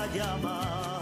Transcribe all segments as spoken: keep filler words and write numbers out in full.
la llama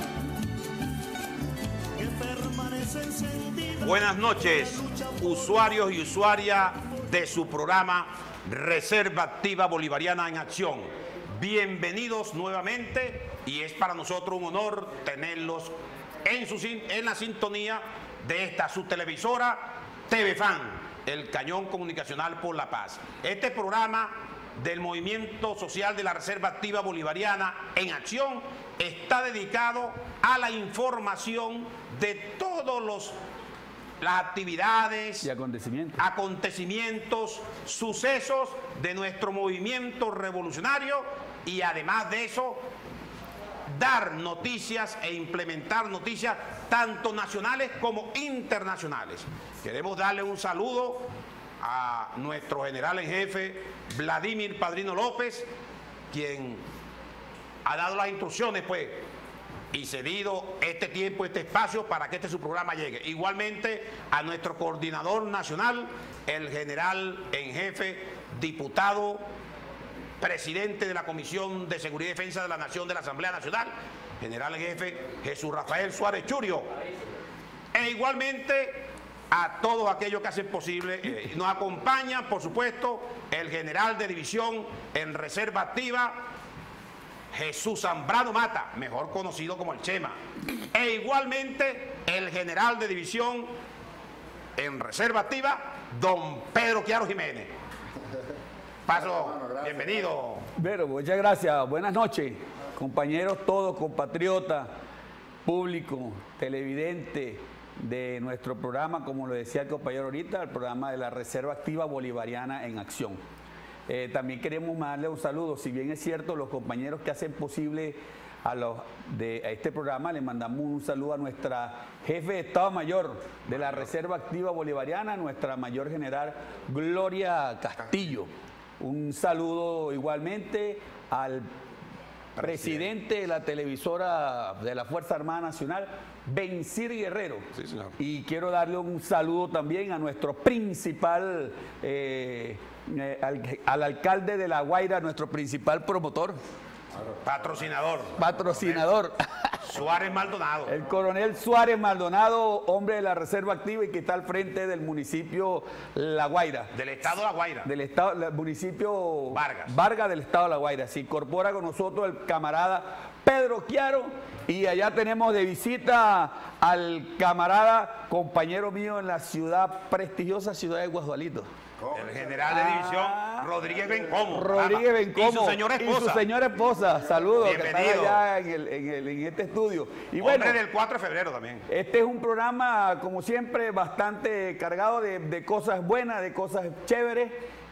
que permanece encendida. Buenas noches, usuarios y usuarias de su programa Reserva Activa Bolivariana en Acción. Bienvenidos nuevamente y es para nosotros un honor tenerlos en, su, en la sintonía de esta su televisora T V Fan, el cañón comunicacional por la paz. Este programa del Movimiento Social de la Reserva Activa Bolivariana en Acción está dedicado a la información de todos los las actividades y acontecimientos. acontecimientos, sucesos de nuestro movimiento revolucionario y además de eso dar noticias e implementar noticias tanto nacionales como internacionales. Queremos darle un saludo a nuestro general en jefe Vladimir Padrino López, quien ha dado las instrucciones pues y cedido este tiempo, este espacio para que este su programa llegue. Igualmente a nuestro coordinador nacional, el general en jefe, diputado, presidente de la Comisión de Seguridad y Defensa de la Nación de la Asamblea Nacional, general en jefe Jesús Rafael Suárez Churio. E igualmente a todos aquellos que hacen posible, eh, nos acompañan, por supuesto, el general de división en Reserva Activa, Jesús Zambrano Mata, mejor conocido como el Chema. E igualmente el general de división en Reserva Activa, don Pedro Chiaro Jiménez. Paso, bienvenido. Pero muchas gracias, buenas noches, compañeros todos, compatriotas, público, televidente de nuestro programa, como lo decía el compañero ahorita, el programa de la Reserva Activa Bolivariana en Acción. Eh, también queremos darle un saludo, si bien es cierto, los compañeros que hacen posible a, los, de, a este programa, le mandamos un saludo a nuestra jefe de Estado Mayor de la Reserva Activa Bolivariana, nuestra mayor general Gloria Castillo. Un saludo igualmente al presidente de la televisora de la Fuerza Armada Nacional, Bencir Guerrero. Sí, señor. Y quiero darle un saludo también a nuestro principal, eh, eh, al, al alcalde de La Guaira, nuestro principal promotor. Patrocinador. Patrocinador. Suárez Maldonado. El coronel Suárez Maldonado, hombre de la Reserva Activa y que está al frente del municipio La Guaira. Del estado de La Guaira. Del estado, del municipio Vargas. Vargas del estado de La Guaira. Se incorpora con nosotros el camarada Pedro Chiaro y allá tenemos de visita al camarada, compañero mío en la ciudad, prestigiosa ciudad de Guadualito. El general de división, Ah, Rodríguez Bencomo. Rodríguez Bencomo. Y su señora esposa. Y su señora esposa. Saludos, que están Bienvenido. allá en, el, en, el, en este estudio. Y Hombre bueno, del cuatro de febrero también. este es un programa, como siempre, bastante cargado de, de cosas buenas, de cosas chéveres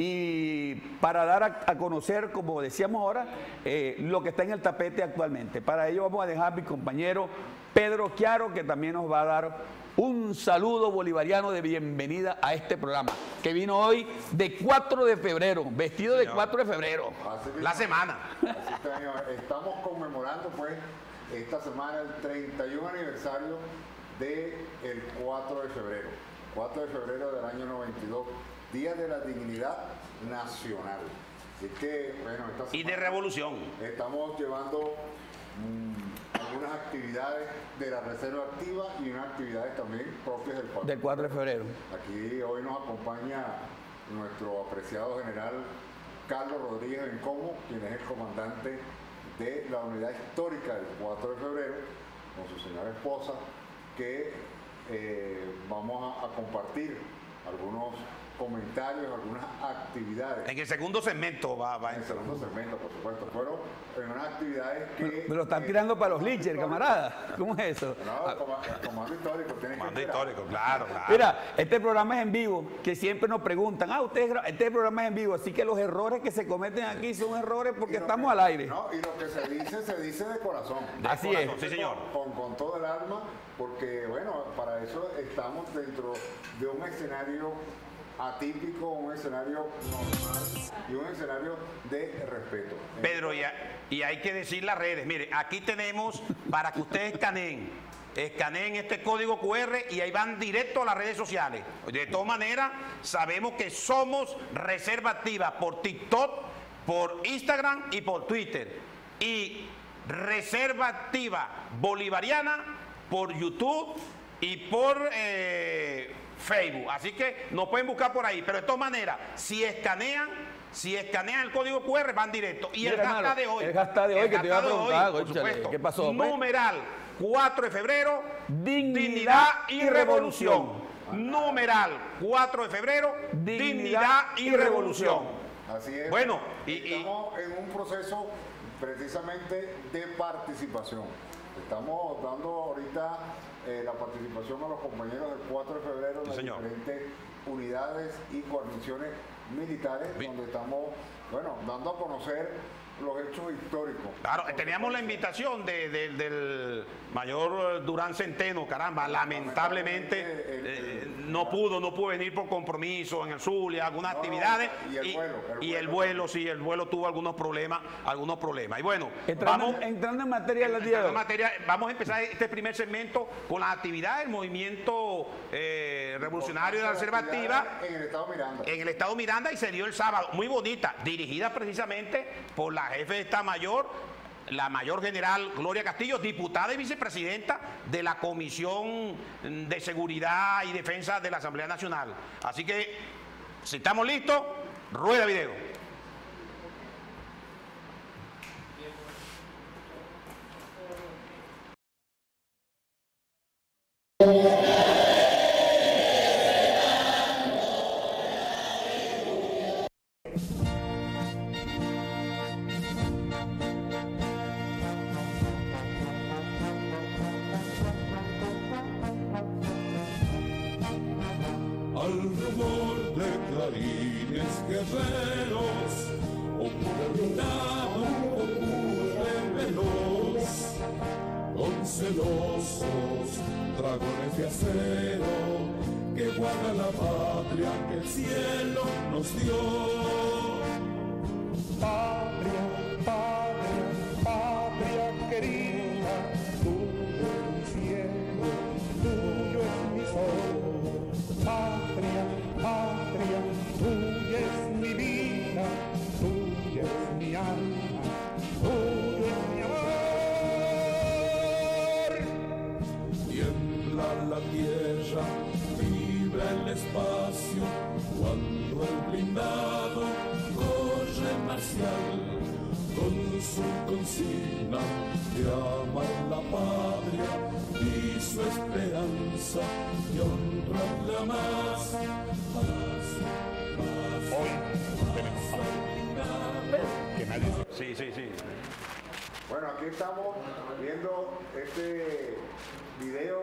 y para dar a, a conocer, como decíamos ahora, eh, lo que está en el tapete actualmente. Para ello vamos a dejar a mi compañero Pedro Chiaro, que también nos va a dar un saludo bolivariano de bienvenida a este programa, que vino hoy de cuatro de febrero, vestido Señor. de cuatro de febrero. La semana. Así estamos conmemorando pues esta semana el treinta y un aniversario del cuatro de febrero. cuatro de febrero del año noventa y dos, Día de la Dignidad Nacional. Así que, bueno, esta semana Y de revolución. estamos llevando mmm, algunas actividades de la Reserva Activa y unas actividades también propias del cuatro. Del cuatro de febrero. Aquí hoy nos acompaña nuestro apreciado general Carlos Rodríguez Bencomo, quien es el comandante de la unidad histórica del cuatro de febrero, con su señora esposa, que eh, vamos a, a compartir algunos comentarios, algunas actividades. En el segundo segmento va, va a En el entrar. segundo segmento, por supuesto, fueron en unas actividades que... Me lo están tirando para los linchers, camarada. ¿Cómo es eso? No, el coma- el comando histórico tiene que Comando esperar. histórico, claro, claro. Mira, este programa es en vivo, que siempre nos preguntan, ah, ustedes, gra- este programa es en vivo, así que los errores que se cometen aquí son errores porque Y lo estamos que- al aire. No, y lo que se dice, se dice de corazón. De Así corazón, es. Sí, señor. Con, con todo el alma, porque bueno, para eso estamos dentro de un escenario atípico, un escenario normal y un escenario de respeto. Pedro, y, a- y hay que decir las redes. Mire, aquí tenemos para que ustedes escaneen. Escaneen este código cu erre y ahí van directo a las redes sociales. De todas maneras, sabemos que somos Reserva Activa por TikTok, por Instagram y por Twitter. Y Reserva Activa Bolivariana por YouTube y por eh, Facebook. Así que nos pueden buscar por ahí. Pero de todas maneras, si escanean, si escanean el código cu erre, van directo. Y Mira, el hashtag hermano, de hoy. el hashtag de hoy el que te iba a hashtag de hoy, preguntar, por cónchale, supuesto. ¿qué pasó, pues? Numeral cuatro de febrero, Dignidad dignidad y y revolución. revolución. Numeral cuatro de febrero, Dignidad dignidad y y revolución. Así es. Bueno, y, y estamos en un proceso precisamente de participación. Estamos dando ahorita eh, la participación a los compañeros del cuatro de febrero en Sí, las señor. diferentes unidades y guarniciones militares, Bien. donde estamos, bueno, dando a conocer los hechos históricos. claro, teníamos la invitación de, de- del mayor Durán Centeno, caramba, lamentablemente eh, no pudo, no pudo venir por compromiso en el Zulia, algunas No, no, actividades. y el vuelo, el y el vuelo. vuelo, sí, el vuelo tuvo algunos problemas, algunos problemas. Y bueno, Entrando, vamos, entrando en materia del día de entrando hoy. en materia, vamos a empezar este primer segmento con las actividades del movimiento eh, revolucionario de la Reserva Activa En el estado Miranda. en el estado Miranda, y se dio el sábado, muy bonita, dirigida precisamente por la jefe de Estado Mayor, la mayor general Gloria Castillo, diputada y vicepresidenta de la Comisión de Seguridad y Defensa de la Asamblea Nacional. Así que, si estamos listos, rueda video. Al rumor de clarines guerreros, ocurre brindado, ocurre veloz, con celosos dragones de acero que guardan la patria que el cielo nos dio. Patria, patria, patria querida, tuyo es mi cielo, tuyo es mi sol. Patria, patria, tuya es mi vida, tuya es mi alma, tuyo es mi amor. Tiembla la tierra, vibra el espacio, cuando el blindado corre marcial, con su consigna de amar la patria y su esperanza de honrarla más. Paz, paz, Hoy tenemos paz. Que nadie se Sí, sí, sí. Bueno, aquí estamos viendo este video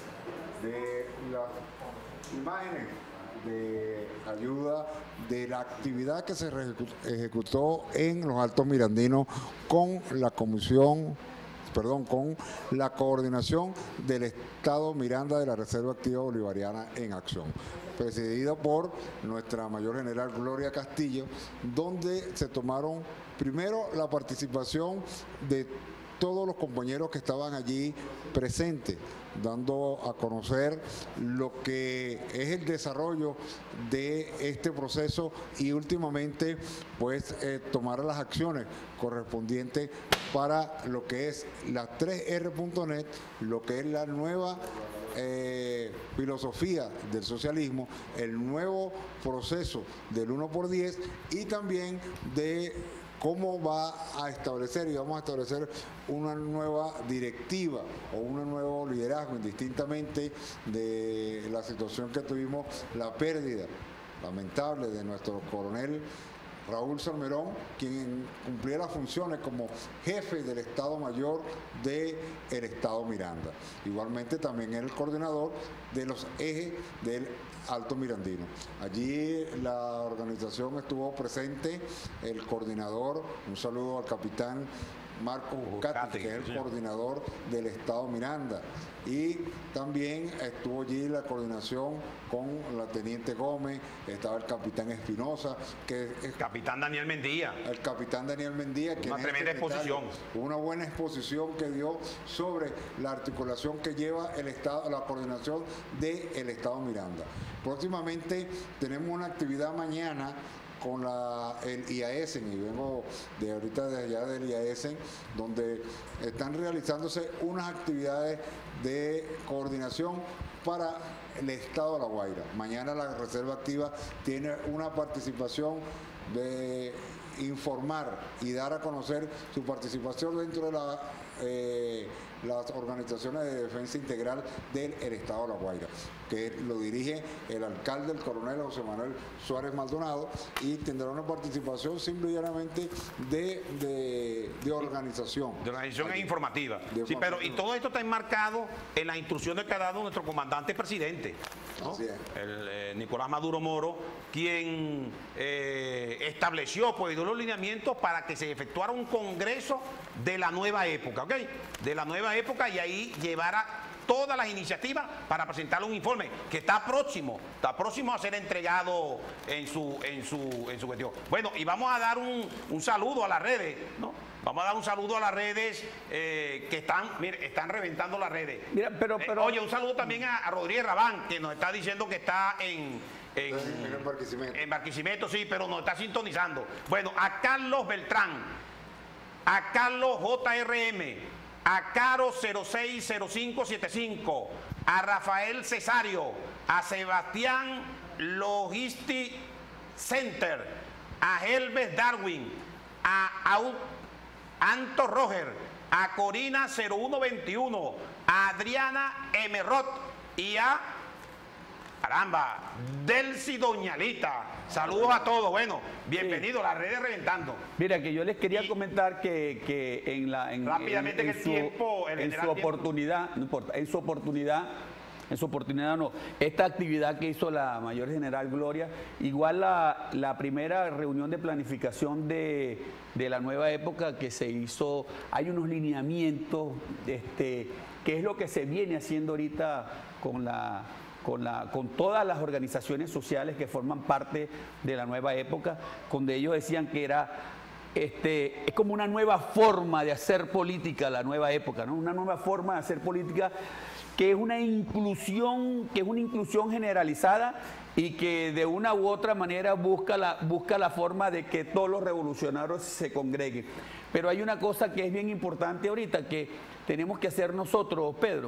de las imágenes de ayuda de la actividad que se reejecu- ejecutó en los Altos Mirandinos con la comisión, perdón, con la coordinación del Estado Miranda de la Reserva Activa Bolivariana en Acción, presidida por nuestra mayor general Gloria Castillo, donde se tomaron primero la participación de todos los compañeros que estaban allí presentes, dando a conocer lo que es el desarrollo de este proceso y últimamente pues eh, tomar las acciones correspondientes para lo que es la tres erre punto net, lo que es la nueva eh, filosofía del socialismo, el nuevo proceso del uno por diez y también de cómo va a establecer y vamos a establecer una nueva directiva o un nuevo liderazgo, indistintamente de la situación que tuvimos, la pérdida lamentable de nuestro coronel Raúl Salmerón, quien cumplía las funciones como jefe del Estado Mayor del Estado Miranda. Igualmente también era el coordinador de los ejes del Alto Mirandino. Allí la organización estuvo presente, el coordinador, un saludo al capitán Marco Buscati, que es el coordinador del Estado Miranda. Y también estuvo allí la coordinación con la Teniente Gómez, estaba el capitán Espinosa, que es Capitán Daniel Mendía. el capitán Daniel Mendía, que Una es el tremenda secretario, exposición. una buena exposición que dio sobre la articulación que lleva el Estado, la coordinación del Estado Miranda. Próximamente tenemos una actividad mañana con la, el I A E S E N, y vengo de ahorita de allá del I A E S E N, donde están realizándose unas actividades de coordinación para el estado de La Guaira. Mañana la Reserva Activa tiene una participación de informar y dar a conocer su participación dentro de la, eh, las organizaciones de defensa integral del el estado de La Guaira, que lo dirige el alcalde, el coronel José Manuel Suárez Maldonado, y tendrá una participación simplemente de, de, de organización. De organización e informativa. De Sí, pero y todo esto está enmarcado en las instrucciones que ha dado nuestro comandante presidente, ¿no? Así es. El, eh, Nicolás Maduro Moro, quien eh, estableció pues, los lineamientos para que se efectuara un congreso de la nueva época, ¿ok? De la nueva época, y ahí llevara todas las iniciativas para presentar un informe que está próximo, está próximo a ser entregado en su, en su, en su cuestión. Bueno, y vamos a dar un, un saludo a las redes, ¿no? Vamos a dar un saludo a las redes eh, que están, mire, están reventando las redes. Mira, pero, pero... Eh, oye, un saludo también a, a Rodríguez Rabán, que nos está diciendo que está en... En, en Barquisimeto. En Barquisimeto, sí, pero nos está sintonizando. Bueno, a Carlos Beltrán, a Carlos J R M, a Caro cero seis cero cinco siete cinco, a Rafael Cesario, a Sebastián Logistic Center, a Helves Darwin, a Au, Anto Roger, a Corina cero uno veintiuno, a Adriana Emerot y a caramba, Delcy Doñalita. Saludos a todos. Bueno, bienvenido a las redes reventando. Mira, que yo les quería Y- comentar que, que en la en, Rápidamente en- en que el su, tiempo, el en general su tiempo. oportunidad, no importa, en su oportunidad, en su oportunidad no, esta actividad que hizo la mayor general Gloria, igual la, la primera reunión de planificación de, de la nueva época que se hizo, hay unos lineamientos, este, que es lo que se viene haciendo ahorita con la Con, la, con todas las organizaciones sociales que forman parte de la nueva época, donde ellos decían que era este, es como una nueva forma de hacer política la nueva época, ¿no? Una nueva forma de hacer política que es una inclusión, que es una inclusión generalizada y que de una u otra manera busca la, busca la forma de que todos los revolucionarios se congreguen. Pero hay una cosa que es bien importante ahorita, que tenemos que hacer nosotros, Pedro,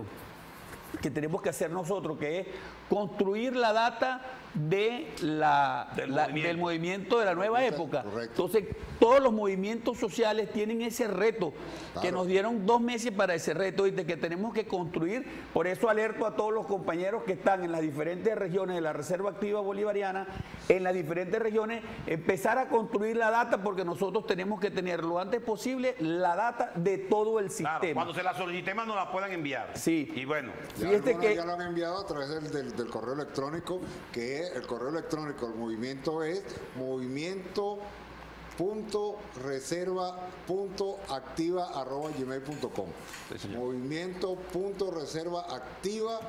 que tenemos que hacer nosotros, que es construir la data de la, Del la- movimiento. del movimiento de la nueva Correcto, época. correcto. Entonces, todos los movimientos sociales tienen ese reto, que Claro. nos dieron dos meses para ese reto y de que tenemos que construir. Por eso alerto a todos los compañeros que están en las diferentes regiones de la Reserva Activa Bolivariana, en las diferentes regiones, empezar a construir la data, porque nosotros tenemos que tener lo antes posible la data de todo el Claro, sistema. cuando se la solicitemos nos la puedan enviar. Sí. Y bueno, Ya, Fíjate algunos que- ya lo han enviado a través del, del- del correo electrónico, que es el correo electrónico, el movimiento es movimiento punto reserva punto activa arroba gmail punto com. Sí, señor. Movimiento punto reserva activa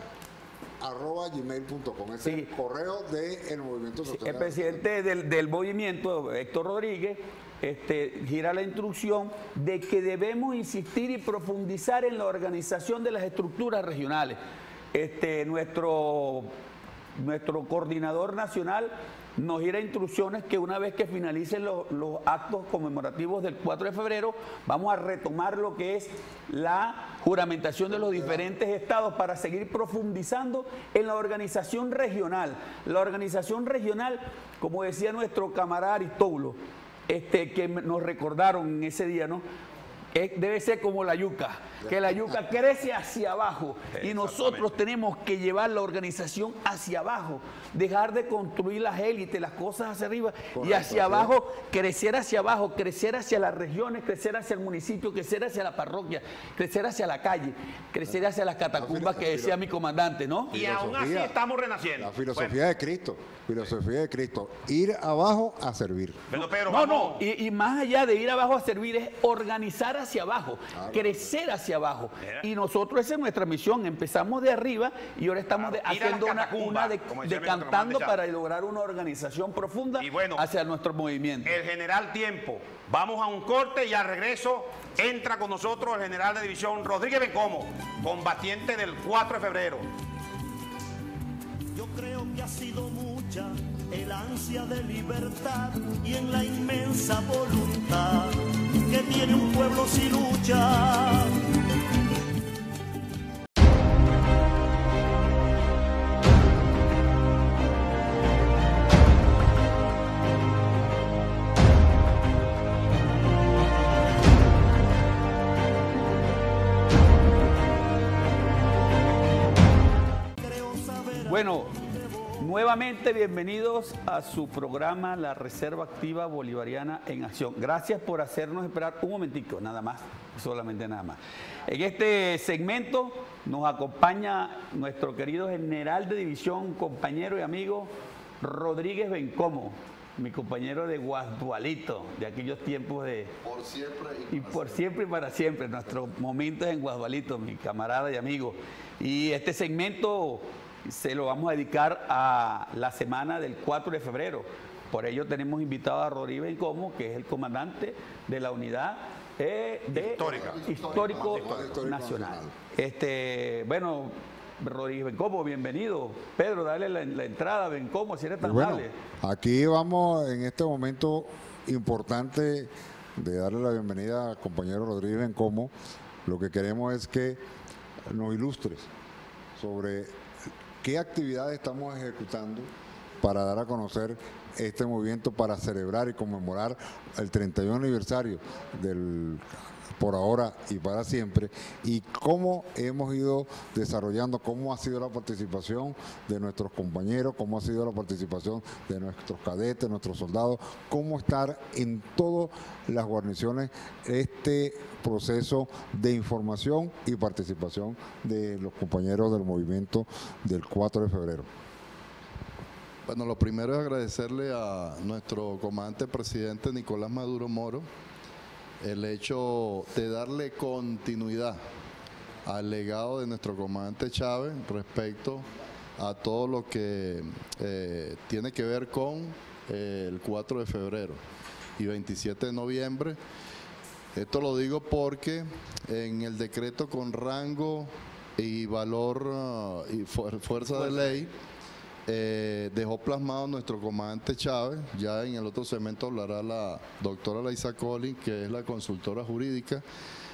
arroba gmail punto com. Es Sí. el correo del movimiento social. El presidente del, del movimiento, Héctor Rodríguez, este, gira la instrucción de que debemos insistir y profundizar en la organización de las estructuras regionales. Este, nuestro, nuestro coordinador nacional nos gira instrucciones que una vez que finalicen los, los actos conmemorativos del cuatro de febrero, vamos a retomar lo que es la juramentación de los diferentes estados para seguir profundizando en la organización regional. La organización regional, como decía nuestro camarada Aristóbulo, este, que nos recordaron en ese día, ¿no? Es- debe ser como la yuca, que la yuca crece hacia abajo y nosotros tenemos que llevar la organización hacia abajo, dejar de construir las élites, las cosas hacia arriba y Correcto, hacia sí. abajo, crecer hacia abajo, crecer hacia las regiones, crecer hacia el municipio, crecer hacia la parroquia, crecer hacia la calle, crecer hacia las catacumbas que decía mi comandante, ¿no? y aún así Filosofía. estamos renaciendo. La filosofía de Cristo, filosofía de Cristo, ir abajo a servir. Bueno, pero No, vamos, no, y, y más allá de ir abajo a servir es organizar hacia abajo, Claro. crecer hacia abajo. Mira. Y nosotros esa es nuestra misión, empezamos de arriba y ahora estamos de- Claro, ir a las haciendo una, catacumbas, una de- como decía mi decantando comandante para Chávez. lograr una organización profunda Y bueno, hacia nuestro movimiento. el general Tiempo. Vamos a un corte y al regreso entra con nosotros el general de división Rodríguez Bencomo, combatiente del cuatro de febrero. Yo creo que ha sido mucha el ansia de libertad y en la inmensa voluntad que tiene un pueblo si lucha. Bueno, nuevamente bienvenidos a su programa La Reserva Activa Bolivariana en Acción. Gracias por hacernos esperar un momentico, nada más, solamente nada más. En este segmento nos acompaña nuestro querido general de división, compañero y amigo Rodríguez Bencomo, mi compañero de Guasdualito, de aquellos tiempos de... Por siempre y, y por siempre y para siempre, nuestros momentos en Guasdualito, mi camarada y amigo. Y este segmento se lo vamos a dedicar a la semana del cuatro de febrero. Por ello tenemos invitado a Rodríguez Bencomo, que es el comandante de la unidad eh, de Histórica. Histórico, Histórico Nacional. Nacional. Este, bueno, Rodríguez Bencomo, bienvenido. Pedro, dale la, la entrada, Bencomo, si eres tan Bueno, amable. aquí vamos en este momento importante de darle la bienvenida al compañero Rodríguez Bencomo. Lo que queremos es que nos ilustres sobre qué actividades estamos ejecutando para dar a conocer este movimiento, para celebrar y conmemorar el treinta y uno aniversario del Por Ahora y Para Siempre, y cómo hemos ido desarrollando, cómo ha sido la participación de nuestros compañeros, cómo ha sido la participación de nuestros cadetes, nuestros soldados, cómo estar en todas las guarniciones este proceso de información y participación de los compañeros del movimiento del cuatro de febrero. Bueno, lo primero es agradecerle a nuestro comandante presidente Nicolás Maduro Moro el hecho de darle continuidad al legado de nuestro comandante Chávez respecto a todo lo que eh, tiene que ver con eh, el cuatro de febrero y veintisiete de noviembre. Esto lo digo porque en el decreto con rango y valor uh, y fu- fuerza de ley eh, dejó plasmado nuestro comandante Chávez. Ya en el otro segmento hablará la doctora Laisa Collins, que es la consultora jurídica,